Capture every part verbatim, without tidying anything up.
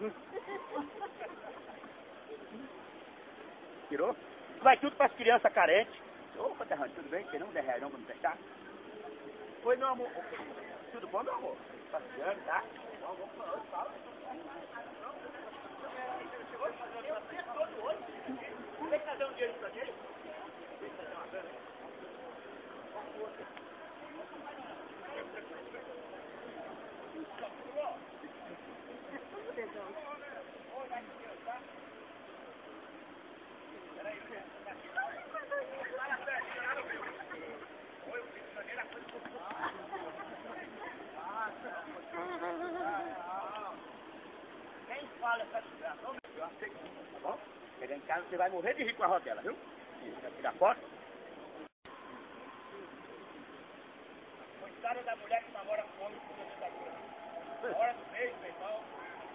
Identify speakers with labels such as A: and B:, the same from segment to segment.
A: Tirou? Vai tudo para as crianças carentes. Opa, Terrante, tudo bem? Tem não der reais não para me fechar? Oi, meu amor. Tudo bom, meu amor? Passeando, tá? Não, vamos falar, fala. Eu fiz todo hoje. Tem que fazer um dinheiro pra ele? Tem que fazer uma grana, hein? Quem fala essa desgraça? Eu aceito, tá bom? Chegar em casa, você vai morrer de rir com a rodela, viu? Vai tirar foto. Coitada da mulher que namora com homem com o Instagram. Na hora do beijo, meu irmão.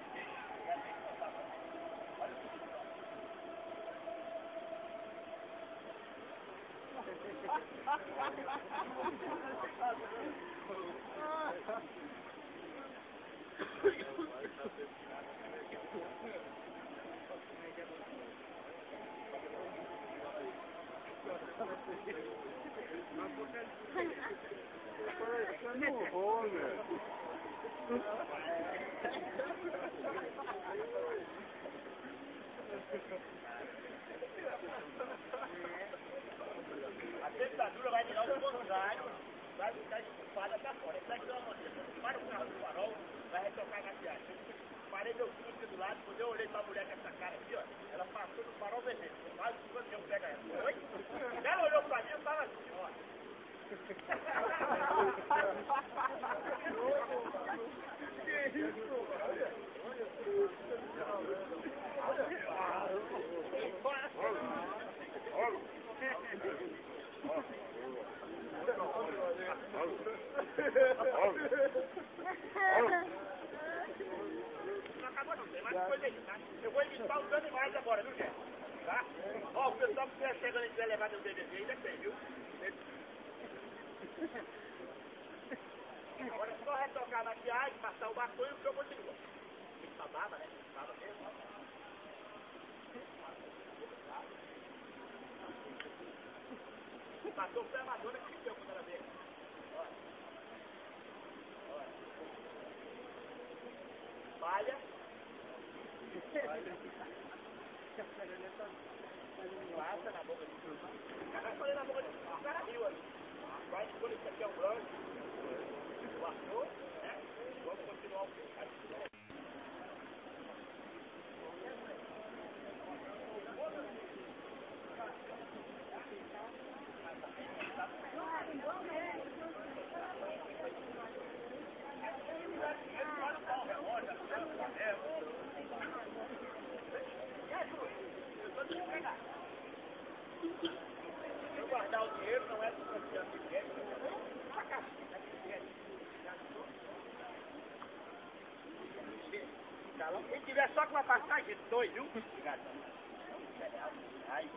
A: A tentadura vai virar o contrário, vai ficar estufada pra fora. Isso aqui é uma maneira. Você para o carro do farol, vai retocar a maquiagem. Parei meu filho aqui do lado, quando eu olhei pra mulher com essa cara aqui, ó, ela passou no farol vermelho. Quase que o avião pega ela. Oi? Ela olhou pra mim e tava assim, ó. Que isso? Não acabou não, tem mais coisa aí, tá? Eu vou editar os animais agora, viu, gente? Tá? Ó, o pessoal que estiver chegando e quiser levar meu D V D ainda tem, viu? Agora é só retocar a maquiagem, passar o batom e o show continua. A baba, né? Baba mesmo. Passou o pé Madonna que deu quando ela veio. Olha. Olha. Palha. Passa na boca de tudo. Vai fazer na boca de tudo. O cara viu ali. Vai escolher isso aqui é um branco. Passou, né? Vamos continuar o filme. Eu guardar o dinheiro não é suficiente de dinheiro. Se tiver só com uma passagem, dois, viu? Obrigado. Ai.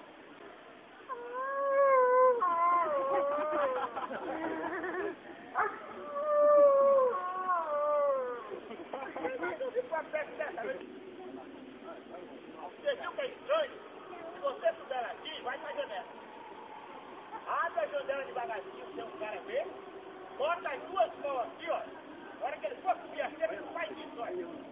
A: Você viu que é estranho? Se você puder aqui, vai pra janela. Abre a janela devagarzinho, se um cara ver. Bota as duas mãos aqui, ó. Na hora que ele for subir a cena, ele faz isso, ó.